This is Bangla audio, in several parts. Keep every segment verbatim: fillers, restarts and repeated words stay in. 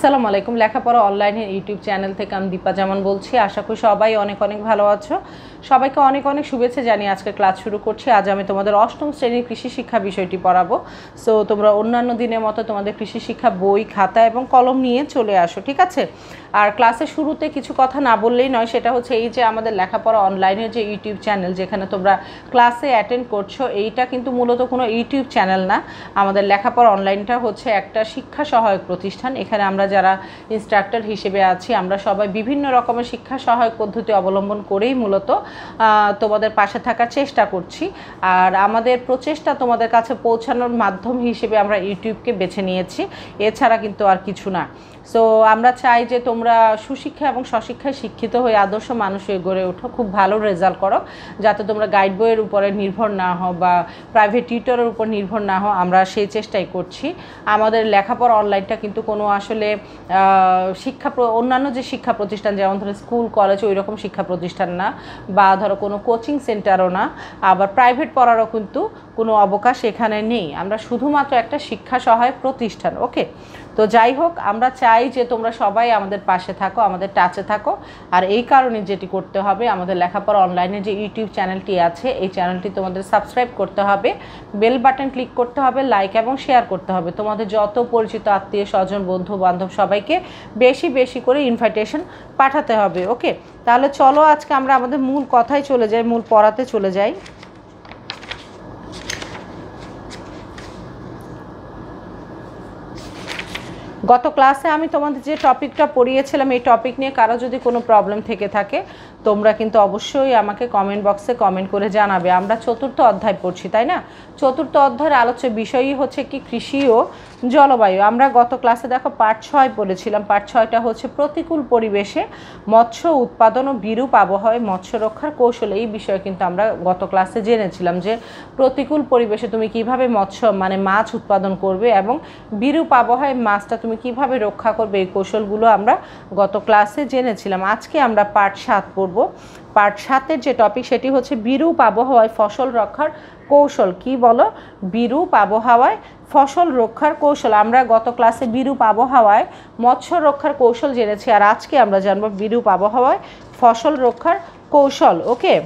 আসসালামু আলাইকুম। লেখাপড়া অনলাইনের ইউটিউব চ্যানেল থেকে আমি দীপা জামান বলছি। আশা করি সবাই অনেক অনেক ভালো আছো। সবাইকে অনেক অনেক শুভেচ্ছা জানিয়ে আজকে ক্লাস শুরু করছি। আজ আমি তোমাদের অষ্টম শ্রেণীর কৃষি শিক্ষা বিষয়টি পড়াবো। সো তোমরা অন্যান্য দিনের মতো তোমাদের কৃষি শিক্ষা বই, খাতা এবং কলম নিয়ে চলে আসো, ঠিক আছে? আর ক্লাসের শুরুতে কিছু কথা না বললেই নয়, সেটা হচ্ছে এই যে আমাদের লেখাপড়া অনলাইনের যে ইউটিউব চ্যানেল, যেখানে তোমরা ক্লাসে অ্যাটেন্ড করছো, এইটা কিন্তু মূলত কোনো ইউটিউব চ্যানেল না। আমাদের লেখাপড়া অনলাইনটা হচ্ছে একটা শিক্ষা সহায়ক প্রতিষ্ঠান। এখানে আমরা যারা ইনস্ট্রাক্টর হিসেবে আছি, আমরা সবাই বিভিন্ন রকমের শিক্ষা সহায়ক পদ্ধতি অবলম্বন করেই মূলত তোমাদের পাশে থাকার চেষ্টা করছি। আর আমাদের প্রচেষ্টা তোমাদের কাছে পৌঁছানোর মাধ্যম হিসেবে আমরা ইউটিউবকে বেছে নিয়েছি, এছাড়া কিন্তু আর কিছু না। সো আমরা চাই যে তোমরা সুশিক্ষা এবং স্বশিক্ষায় শিক্ষিত হয়ে আদর্শ মানুষ হয়ে গড়ে ওঠো, খুব ভালো রেজাল্ট করো, যাতে তোমরা গাইড বইয়ের উপরে নির্ভর না হও বা প্রাইভেট টিউটরের উপর নির্ভর না হও। আমরা সেই চেষ্টাই করছি। আমাদের লেখাপড়া অনলাইনটা কিন্তু কোনো আসলে শিক্ষা অন্যান্য যে শিক্ষা প্রতিষ্ঠান, যেমন ধরো স্কুল কলেজ, ওই রকম শিক্ষা প্রতিষ্ঠান না, বা ধরো কোনো কোচিং সেন্টারও না, আবার প্রাইভেট পড়ারও কিন্তু কোনো অবকাশ এখানে নেই। আমরা শুধুমাত্র একটা শিক্ষা সহায়ক প্রতিষ্ঠান। ওকে, তো যাই হোক, আমরা চাই যে তোমরা সবাই আমাদের পাশে থাকো, আমাদের টাচে থাকো। আর এই কারণে যেটি করতে হবে, আমাদের লেখাপড়া অনলাইনে যে ইউটিউব চ্যানেলটি আছে, এই চ্যানেলটি তোমাদের সাবস্ক্রাইব করতে হবে, বেল বাটন ক্লিক করতে হবে, লাইক এবং শেয়ার করতে হবে। তোমাদের যত পরিচিত আত্মীয় স্বজন, বন্ধু বান্ধব সবাইকে বেশি বেশি করে ইনভাইটেশন পাঠাতে হবে। ওকে, তাহলে চলো আজকে আমরা আমাদের মূল কথায় চলে যাই, মূল পড়াতে চলে যাই। গত ক্লাসে আমি তোমাদের যে টপিকটা পড়িয়েছিলাম, এই টপিক নিয়ে কারো যদি কোনো প্রবলেম থেকে থাকে, তোমরা কিন্তু অবশ্যই আমাকে কমেন্ট বক্সে কমেন্ট করে জানাবে। আমরা চতুর্থ অধ্যায় পড়ছি, তাই না? চতুর্থ অধ্যায়ের আলোচ্য বিষয়ই হচ্ছে কি কৃষি ও জলবায়ু। আমরা গত ক্লাসে দেখো পার্ট ছয় পড়েছিলাম। পার্ট ছয়টা হচ্ছে প্রতিকূল পরিবেশে মৎস্য উৎপাদন ও বিরূপ আবহাওয়ায় মৎস্য রক্ষার কৌশল। এই বিষয়ে কিন্তু আমরা গত ক্লাসে জেনেছিলাম যে প্রতিকূল পরিবেশে তুমি কিভাবে মৎস্য মানে মাছ উৎপাদন করবে এবং বিরূপ আবহাওয়ায় মাছটা তুমি কিভাবে রক্ষা করবে, এই কৌশলগুলো আমরা গত ক্লাসে জেনেছিলাম। আজকে আমরা পার্ট সাত পড়ব। পার্ট সাতের যে টপিক, সেটি হচ্ছে বিরূপ আবহাওয়ায় ফসল রক্ষার কৌশল। কি বলো? বিরূপ আবহাওয়ায় ফসল রক্ষার কৌশল। আমরা গত ক্লাসে বিরূপ আবহাওয়ায় মৎস্য রক্ষার কৌশল জেনেছি, আর আজকে আমরা জানবো বিরূপ আবহাওয়ায় ফসল রক্ষার কৌশল। ওকে,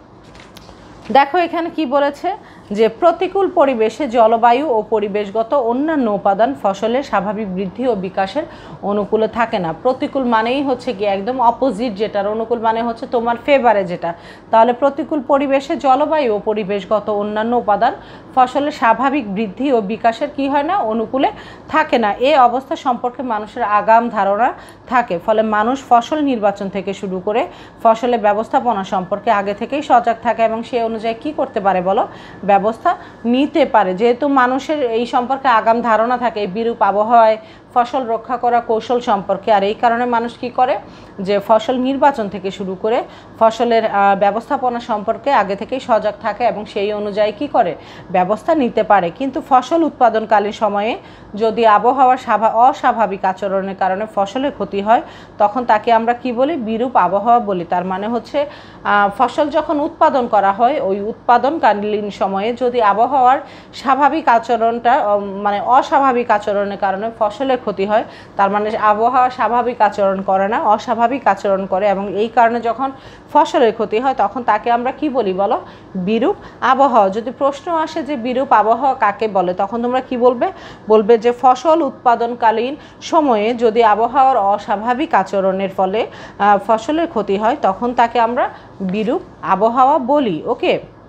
দেখো এখানে কি বলেছে যে প্রতিকূল পরিবেশে জলবায়ু ও পরিবেশগত অন্যান্য উপাদান ফসলের স্বাভাবিক বৃদ্ধি ও বিকাশের অনুকূলে থাকে না। প্রতিকূল মানেই হচ্ছে কি একদম অপোজিট, যেটার অনুকূল মানে হচ্ছে তোমার ফেভারে যেটা। তাহলে প্রতিকূল পরিবেশে জলবায়ু ও পরিবেশগত অন্যান্য উপাদান ফসলের স্বাভাবিক বৃদ্ধি ও বিকাশের কি হয় না, অনুকূলে থাকে না। এই অবস্থা সম্পর্কে মানুষের আগাম ধারণা থাকে, ফলে মানুষ ফসল নির্বাচন থেকে শুরু করে ফসলের ব্যবস্থাপনা সম্পর্কে আগে থেকেই সজাগ থাকে এবং সে অনুযায়ী কি করতে পারে বলো, ব্যবস্থা নিতে পারে। যেহেতু মানুষের এই সম্পর্কে আগাম ধারণা থাকে, এই বিরূপ আবহাওয়ায় ফসল রক্ষা করা কৌশল সম্পর্কে, আর এই কারণে মানুষ কি করে যে ফসল নির্বাচন থেকে শুরু করে ফসলের ব্যবস্থাপনা সম্পর্কে আগে থেকেই সজাগ থাকে এবং সেই অনুযায়ী কি করে, ব্যবস্থা নিতে পারে। কিন্তু ফসল উৎপাদনকালীন সময়ে যদি আবহাওয়ার অস্বাভাবিক আচরণের কারণে ফসলের ক্ষতি হয়, তখন তাকে আমরা কি বলি, বিরূপ আবহাওয়া বলি। তার মানে হচ্ছে ফসল যখন উৎপাদন করা হয়, ওই উৎপাদনকালীন সময়ে যদি আবহাওয়ার স্বাভাবিক আচরণটা মানে অস্বাভাবিক আচরণের কারণে ফসলের ক্ষতি হয়, তার মানে আবহাওয়া স্বাভাবিক আচরণ করে না, অস্বাভাবিক আচরণ করে, এবং এই কারণে যখন ফসলের ক্ষতি হয় তখন তাকে আমরা কি বলি বলো, বিরূপ আবহাওয়া। যদি প্রশ্ন আসে যে বিরূপ আবহাওয়া কাকে বলে, তখন তোমরা কি বলবে, বলবে যে ফসল উৎপাদনকালীন সময়ে যদি আবহাওয়ার অস্বাভাবিক আচরণের ফলে ফসলের ক্ষতি হয়, তখন তাকে আমরা বিরূপ আবহাওয়া বলি। ওকে,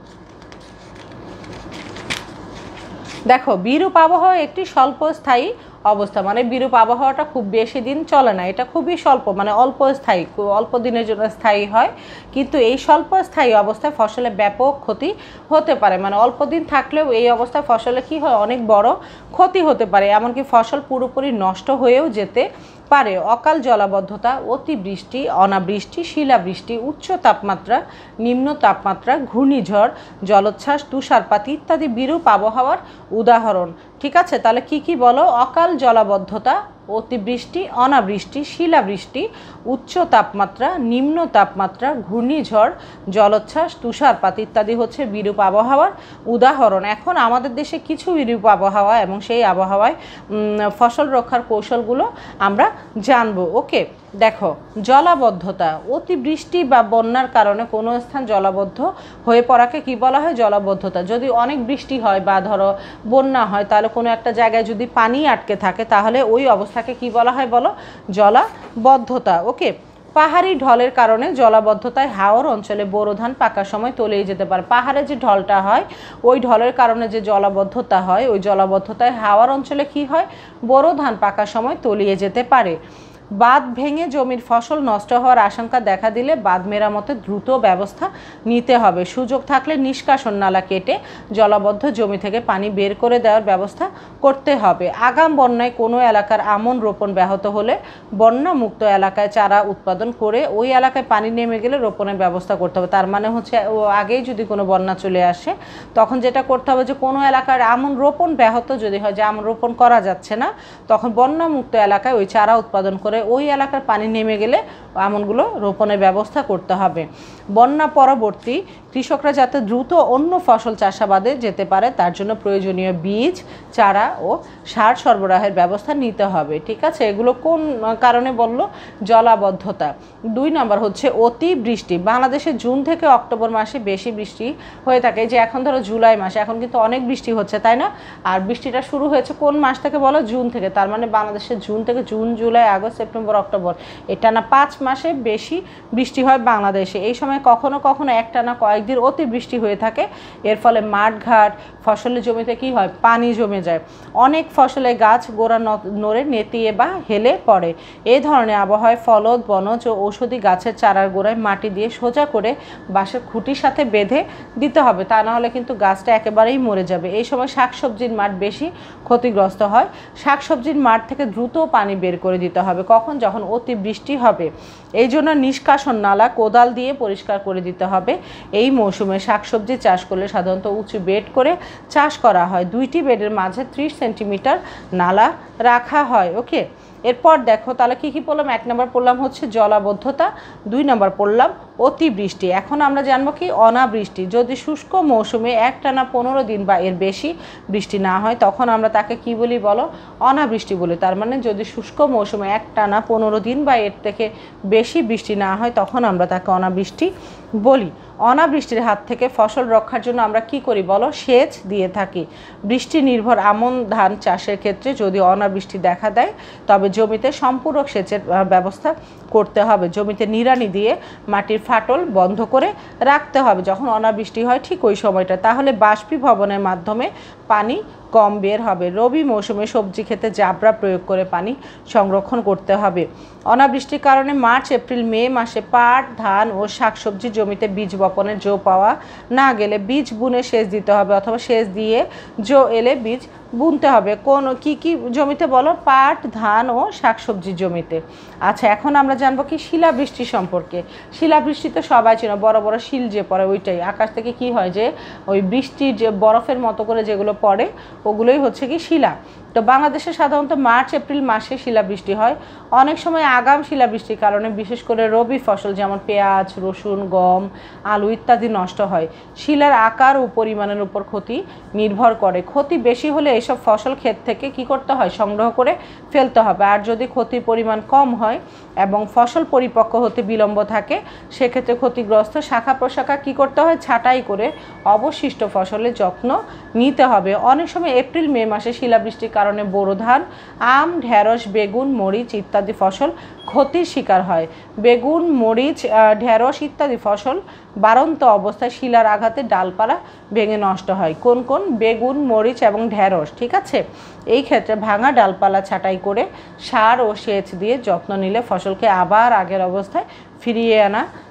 দেখো বিরূপ আবহাওয়া একটি স্বল্পস্থায়ী অবস্থা, মানে বিরূপ আবহাওয়াটা খুব বেশি দিন চলে না, এটা খুবই স্বল্প, মানে অল্প স্থায়ী, অল্প দিনের জন্য স্থায়ী হয়। কিন্তু এই স্বল্প স্থায়ী অবস্থায় ফসলের ব্যাপক ক্ষতি হতে পারে, মানে অল্প দিন থাকলেও এই অবস্থায় ফসলে কি হয়, অনেক বড় ক্ষতি হতে পারে, এমনকি ফসল পুরোপুরি নষ্ট হয়েও যেতে পারে। অকাল জলাবদ্ধতা, অতিবৃষ্টি, অনাবৃষ্টি, শিলাবৃষ্টি, উচ্চ তাপমাত্রা, নিম্ন তাপমাত্রা, ঘূর্ণিঝড়, জলোচ্ছ্বাস, তুষারপাত ইত্যাদি বিরূপ আবহাওয়ার উদাহরণ। ঠিক আছে, তাহলে কি কি বলো, অকাল জলাবদ্ধতা, অতিবৃষ্টি, অনাবৃষ্টি, শিলাবৃষ্টি, উচ্চ তাপমাত্রা, নিম্ন তাপমাত্রা, ঘূর্ণিঝড়, জলোচ্ছ্বাস, তুষারপাত ইত্যাদি হচ্ছে বিরূপ আবহাওয়ার উদাহরণ। এখন আমাদের দেশে কিছু বিরূপ আবহাওয়া এবং সেই আবহাওয়ায় ফসল রক্ষার কৌশলগুলো আমরা জানবো। ওকে, দেখো, জলাবদ্ধতা, অতিবৃষ্টি বা বন্যার কারণে কোনো স্থান জলাবদ্ধ হয়ে পড়াকে কি বলা হয়? জলাবদ্ধতা। যদি অনেক বৃষ্টি হয় বা ধরো বন্যা হয়, তাহলে কোনো একটা জায়গায় যদি পানি আটকে থাকে তাহলে ওই অবস্থাকে কি বলা হয় বলো? জলাবদ্ধতা। ওকে, পাহাড়ি ঢলের কারণে জলাবদ্ধতায় হাওর অঞ্চলে বোরো ধান পাকার সময় তলিয়ে যেতে পারে। পাহাড়ে যে ঢলটা হয় ওই ঢলের কারণে যে জলাবদ্ধতা হয়, ওই জলাবদ্ধতায় হাওর অঞ্চলে কি হয়? বোরো ধান পাকার সময় তলিয়ে যেতে পারে। বাঁধ ভেঙে জমির ফসল নষ্ট হওয়ার আশঙ্কা দেখা দিলে বাঁধ মেরামতের দ্রুত ব্যবস্থা নিতে হবে। সুযোগ থাকলে নিষ্কাশন নালা কেটে জলাবদ্ধ জমি থেকে পানি বের করে দেওয়ার ব্যবস্থা করতে হবে। আগাম বন্যায় কোনো এলাকার আমন রোপণ ব্যাহত হলে বন্যামুক্ত এলাকায় চারা উৎপাদন করে ওই এলাকায় পানি নেমে গেলে রোপণের ব্যবস্থা করতে হবে। তার মানে হচ্ছে ও আগেই যদি কোনো বন্যা চলে আসে তখন যেটা করতে হবে যে কোনো এলাকার আমন রোপণ ব্যাহত যদি হয়, যে আমন রোপণ করা যাচ্ছে না, তখন বন্যামুক্ত এলাকায় ওই চারা উৎপাদন করে ওই এলাকার পানি নেমে গেলে আমনগুলো রোপণের ব্যবস্থা করতে হবে। বন্যা পরবর্তী কৃষকরা যাতে দ্রুত অন্য ফসল চাষাবাদে যেতে পারে তার জন্য প্রয়োজনীয় বীজ, চারা ও সার সরবরাহের ব্যবস্থা নিতে হবে। ঠিক আছে, এগুলো কোন কারণে বললো? জলাবদ্ধতা। দুই নম্বর হচ্ছে অতিবৃষ্টি। বাংলাদেশে জুন থেকে অক্টোবর মাসে বেশি বৃষ্টি হয়ে থাকে। যে এখন ধরো জুলাই মাসে, এখন কিন্তু অনেক বৃষ্টি হচ্ছে, তাই না? আর বৃষ্টিটা শুরু হয়েছে কোন মাস থেকে বলো? জুন থেকে। তার মানে বাংলাদেশে জুন থেকে June, July, August, September, October, এটা না পাঁচ মাসে বেশি বৃষ্টি হয় বাংলাদেশে। এই সময় কখনো কখনো একটানা কয়েকদিন অতিবৃষ্টি হয়ে থাকে। এর ফলে মাঠঘাট, ফসলের জমিতে কি হয়? পানি জমে যায়। অনেক ফসলে গাছ গোড়া নড়ে নেতিয়ে বা হেলে পড়ে। এই ধরনের আবহাওয়ায় ফলদ, বনজ ও ঔষধি গাছের চারার গোড়ায় মাটি দিয়ে সোজা করে বাঁশের খুঁটির সাথে বেঁধে দিতে হবে, তা না হলে কিন্তু গাছটা একেবারেই মরে যাবে। এই সময় শাকসবজির মাঠ বেশি ক্ষতিগ্রস্ত হয়। শাকসবজির মাঠ থেকে দ্রুত পানি বের করে দিতে হবে। কখন? যখন অতিবৃষ্টি হবে। এই জন্য নিষ্কাশন নালা কোদাল দিয়ে পরিষ্কার করে দিতে হবে। এই মৌসুমে শাকসবজি চাষ করলে সাধারণত উঁচু বেড করে চাষ করা হয়। দুইটি বেডের মাঝে ত্রিশ সেন্টিমিটার নালা রাখা হয়। ওকে, এরপর দেখো তাহলে কী কী পড়লাম? এক নম্বর পড়লাম হচ্ছে জলাবদ্ধতা, দুই নম্বর পড়লাম অতিবৃষ্টি। এখন আমরা জানবো কি? অনাবৃষ্টি। যদি শুষ্ক মৌসুমে একটানা পনেরো দিন বা এর বেশি বৃষ্টি না হয় তখন আমরা তাকে কি বলি বলো? অনাবৃষ্টি বলি। তার মানে যদি শুষ্ক মৌসুমে একটানা পনেরো দিন বা এর থেকে বেশি বৃষ্টি না হয় তখন আমরা তাকে অনাবৃষ্টি বলি। অনাবৃষ্টির হাত থেকে ফসল রক্ষার জন্য আমরা কি করি বলো? সেচ দিয়ে থাকি। বৃষ্টি নির্ভর আমন ধান চাষের ক্ষেত্রে যদি অনাবৃষ্টি দেখা দেয় তবে জমিতে সম্পূরক সেচের ব্যবস্থা করতে হবে। জমিতে নিড়ানি দিয়ে মাটির ফাটল বন্ধ করে রাখতে হবে যখন অনাবৃষ্টি হয় ঠিক ওই সময়টা, তাহলে বাষ্পীভবনের মাধ্যমে পানি কম বের হবে। রবি মৌসুমে সবজি খেতে জাবরা প্রয়োগ করে পানি সংরক্ষণ করতে হবে। অনাবৃষ্টির কারণে মার্চ, এপ্রিল, মে মাসে পাট, ধান ও শাকসবজি জমিতে বীজ বপনের জো পাওয়া না গেলে বীজ বুনে সেচ দিতে হবে, অথবা সেচ দিয়ে জো এলে বীজ বুনতে হবে। কোন কি কি জমিতে বলো? পাট, ধান ও শাকসবজি জমিতে। আচ্ছা, এখন আমরা জানবো কি? শিলাবৃষ্টি সম্পর্কে। শিলাবৃষ্টি তো সবাই চেনো, বড় বড় শিল যে পড়ে ওইটাই। আকাশ থেকে কি হয় যে ওই বৃষ্টির যে বরফের মতো করে যেগুলো পড়ে ওগুলোই হচ্ছে কি শিলা। তো বাংলাদেশে সাধারণত মার্চ, এপ্রিল মাসে শিলাবৃষ্টি হয়। অনেক সময় আগাম শিলাবৃষ্টির কারণে বিশেষ করে রবি ফসল যেমন পেঁয়াজ, রসুন, গম, আলু ইত্যাদি নষ্ট হয়। শিলার আকার ও পরিমাণের উপর ক্ষতি নির্ভর করে। ক্ষতি বেশি হলে এসব ফসল ক্ষেত থেকে কি করতে হয়? সংগ্রহ করে ফেলতে হবে। আর যদি ক্ষতির পরিমাণ কম হয় এবং ফসল পরিপক্ক হতে বিলম্ব থাকে সেক্ষেত্রে ক্ষতিগ্রস্ত শাখা প্রশাখা কি করতে হয়? ছাঁটাই করে অবশিষ্ট ফসলের যত্ন নিতে হবে। অনেক সময় এপ্রিল মে মাসে শিলাবৃষ্টির কারণে বোরো ধান, আম, ঢেঁড়স, বেগুন, মরিচ ইত্যাদি ফসল ক্ষতির শিকার হয়। বেগুন, মরিচ, ঢেঁড়স ইত্যাদি ফসল বাড়ন্ত অবস্থায় শিলার আঘাতে ডালপালা ভেঙে নষ্ট হয়। কোন কোন? বেগুন, মরিচ এবং ঢেঁড়স। ঠিক আছে, এই ক্ষেত্রে ভাঙা ডালপালা ছাঁটাই করে সার ও সেচ দিয়ে যত্ন নিলে ফসলকে আবার আগের অবস্থায় ফিরিয়ে আনা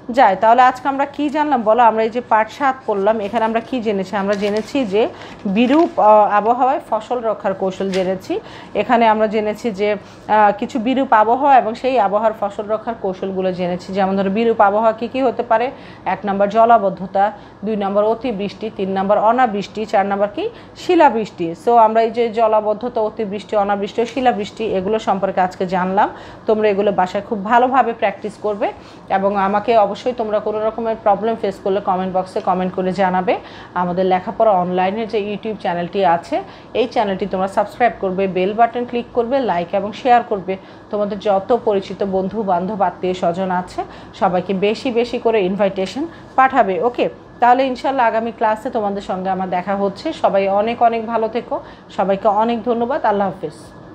যায়। তাহলে আজকে আমরা কি জানলাম বলো? আমরা এই যে পার্ট সাত পড়লাম, এখানে আমরা কি জেনেছি? আমরা জেনেছি যে বিরূপ আবহাওয়ায় ফসল রক্ষার কৌশল জেনেছি। এখানে আমরা জেনেছি যে কিছু বিরূপ আবহাওয়া এবং সেই আবহাওয়ার ফসল রক্ষার কৌশলগুলো জেনেছি। যেমন ধরো বিরূপ আবহাওয়া কী কী হতে পারে? এক নম্বর জলাবদ্ধতা, দুই নম্বর অতিবৃষ্টি, তিন নম্বর অনাবৃষ্টি, চার নম্বর কি শিলাবৃষ্টি। সো আমরা এই যে জলাবদ্ধতা, অতিবৃষ্টি, অনাবৃষ্টি ও শিলাবৃষ্টি এগুলো সম্পর্কে আজকে জানলাম। তোমরা এগুলো বাসায় খুব ভালোভাবে প্র্যাকটিস করবে এবং আমাকে অবশ্যই তোমরা কোনো রকমের প্রবলেম ফেস করলে কমেন্ট বক্সে কমেন্ট করে জানাবে। আমাদের লেখাপড়া অনলাইনের যে ইউটিউব চ্যানেলটি আছে এই চ্যানেলটি তোমরা সাবস্ক্রাইব করবে, বেল বাটন ক্লিক করবে, লাইক এবং শেয়ার করবে। তোমাদের যত পরিচিত বন্ধু বান্ধব আত্মীয় স্বজন আছে সবাইকে বেশি বেশি করে ইনভাইটেশন পাঠাবে। ওকে, তাহলে ইনশাল্লাহ আগামী ক্লাসে তোমাদের সঙ্গে আমার দেখা হচ্ছে। সবাই অনেক অনেক ভালো থেকো, সবাইকে অনেক ধন্যবাদ। আল্লাহ হাফিজ।